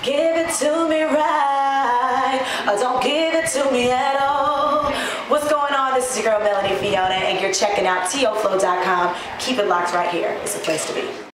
Give it to me right, or don't give it to me at all. What's going on? This is your girl Melanie Fiona, and you're checking out ToFlo.com. Keep it locked right here. It's a place to be.